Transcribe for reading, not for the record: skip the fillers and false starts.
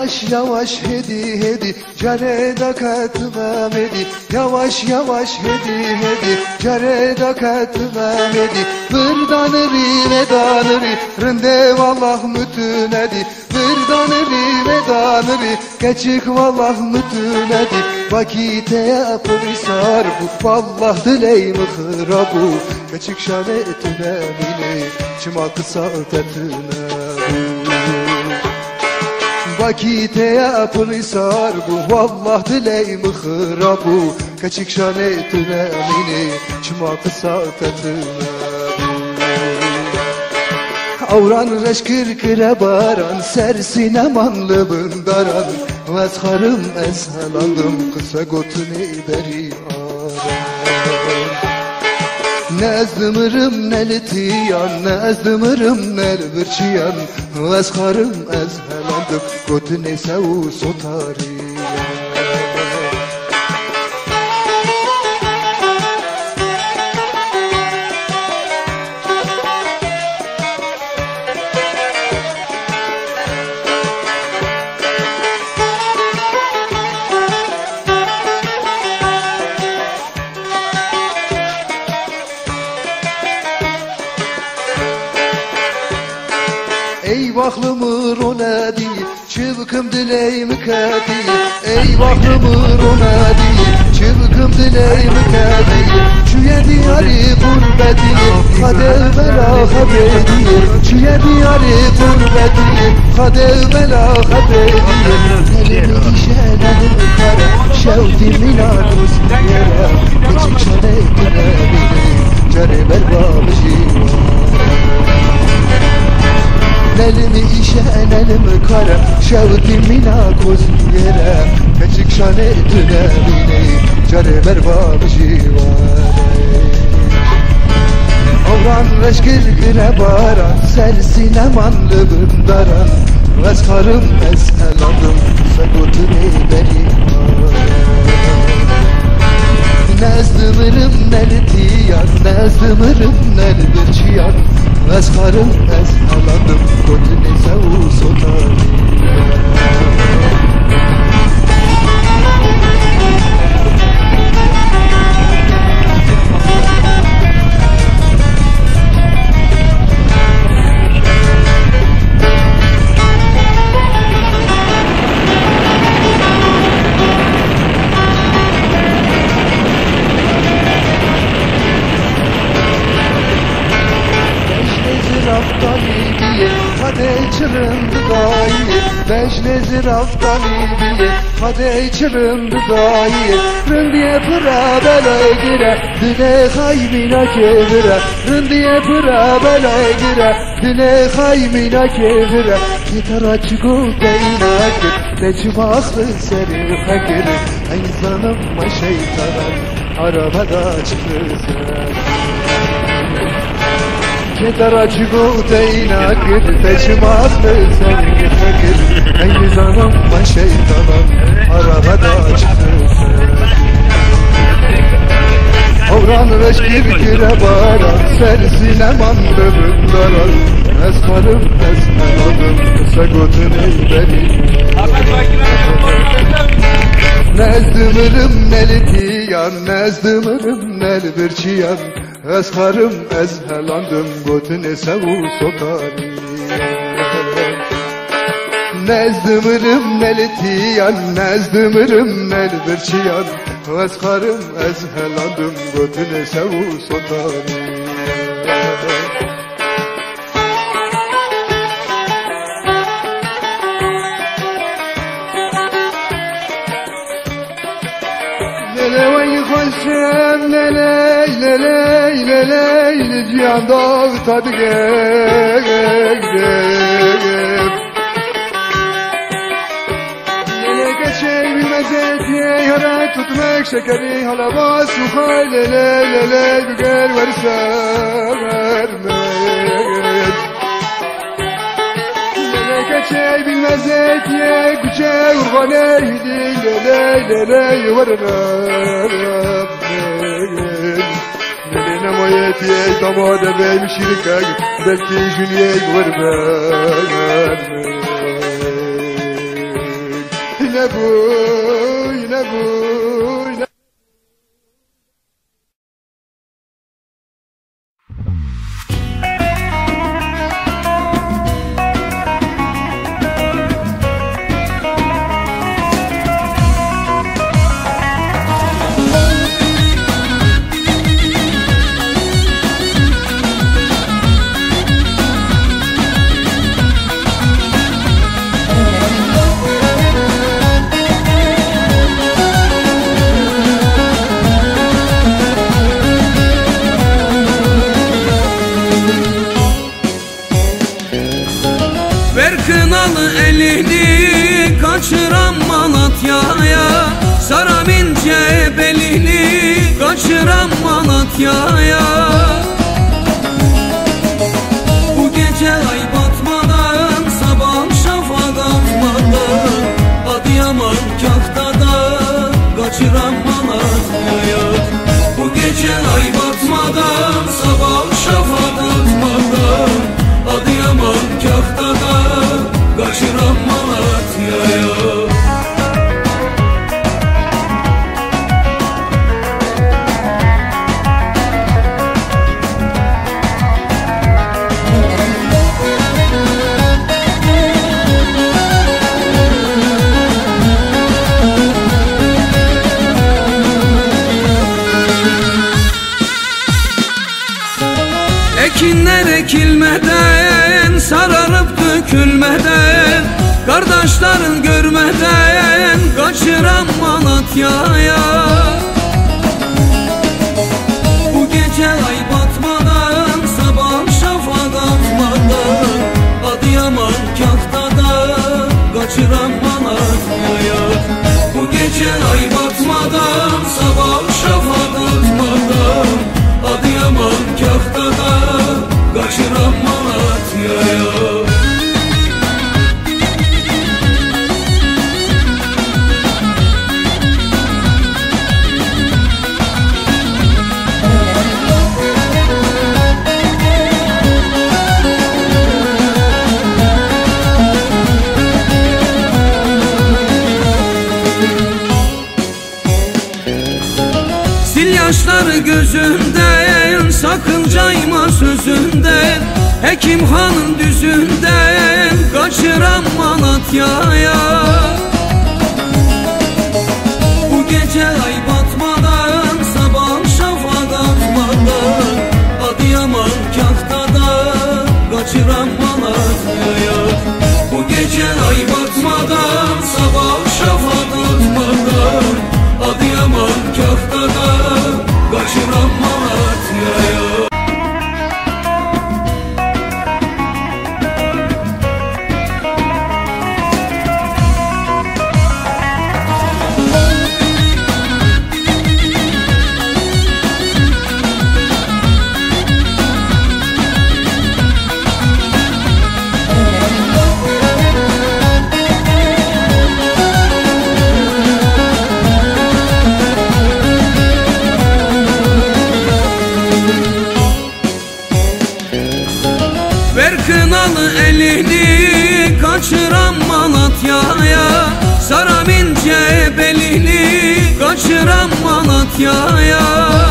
Yavaş yavaş hedi hedi careda katmam hedi. Yavaş yavaş hedi hedi careda katmam hedi. Vırdanırı vedanırı rinde vallah mütün hedi. Vırdanırı vedanırı geçik vallah mütün hedi. Vakite yapırsar bu vallah dileyim hırabu. Geçik şanetüne mine çıma kısa ötetüne Vakite yapırsar bu vallah dileyim hırabu. Geçik şanetüne mine çıma kısa ötetüne Avran reşkir kire baran sersine manlı bındaran. Vezharım eshelandım kısa gotuni beri Nezdımırım nelitiyan, nezdımırım nelbirçiyan. Vezharım eshelandım gotuni sevu sotariyan Eyvahlımır o nedi, çıvkım dileyim kedi. Eyvahlımır o nedi, çıvkım dileyim kedi. Çüye diyarı gurbeti, kadev bela habedi. Çüye diyarı gurbeti, kadev bela habedi. Elimi işelerim kara, şevdimin arzusu yere. Geçik şanetine beni, care berbabıcı Elimi işen elimi kara şevdimin akoz yere. Keçik şanetine beni care berbabıcı Avran reşkir kire baran sersine manlı bındaran. Vezharım eshelandım segotuni beri Nezdımırım nelitiyan, nezdımırım nelbirçiyan. Vezharım eshelandım gotuni sevu sotariyan Çırındı dayı, beş raftan ibiye. Hadi çırındı dayı, rındiye pıra bela gire. Dine haymina kevire, rındiye pıra bela gire. Dine haymina kevire. Gitara çıgul deyna gir, necim aklı serir fakir. Eyzanım ma şeytanım, arabada çıkırsa Gitara çıgul deyna gir, necim aklı serir fakir. Eyzanım ma şeytanım, arabada çıkırsa Avran reşkir kire baran, sersine mandı bındaran. Eskarım esmeladım, segotuni beri Nezdımırım nelitiyan, nezdımırım nelbirçiyan. Eskarım ezhelandım, gotuni sevu sotariyan Nezdımırım nelitiyan, nezdımırım nelbirçiyan. Eskarım ezhelandım, gotuni sevu sotariyan Leley leley leley cihan dağ tadı gel Lele geçey bilmez etiye yara tutmak şekeri hala bas yuhay leley leley bir gel versen vermek Lele geçey bilmez etiye güce urgan eydi leley leley vermek Namayetie tamada bey şirkag belki jüniye görmen yine bu, yine bu, yine. Ver kınalı elini kaçıran Malatya'ya, saram ince belini kaçıran Malatya'ya. Bu gece ay batmadan, sabah şafak atmadan, Adıyaman Kahtada kaçıran Malatya'ya. Bu gece ay batmadan, sabah şafak atmadan, Adıyaman Kahtada kaçıran Malatya'ya. Ekinler ekilmeden, sararıp dökülmeden, kardeşlerin görmeden kaçıran Malatya'ya. Bu gece ay batmadan, sabah şafak atmadan, Adıyaman Kahtada kaçıran Malatya'ya. Bu gece ay batmadan, sabah şafak atmadan, Adıyaman Kahtada kaçıran Malatya'ya. Sil yaşları gözünden, sakın cayma sözünden, Hekim Han'ın düzünden kaçıran Malatya'ya. Bu gece ay batmadan, sabah şafak atmadan, Adıyaman Kahtada kaçıran Malatya'ya. Bu gece ay batmadan, sabah şafak atmadan, Adıyaman Kahtada kaçıran Malatya'ya. Ver kınalı elini kaçıran Malatya'ya, saram ince belini kaçıran Malatya'ya.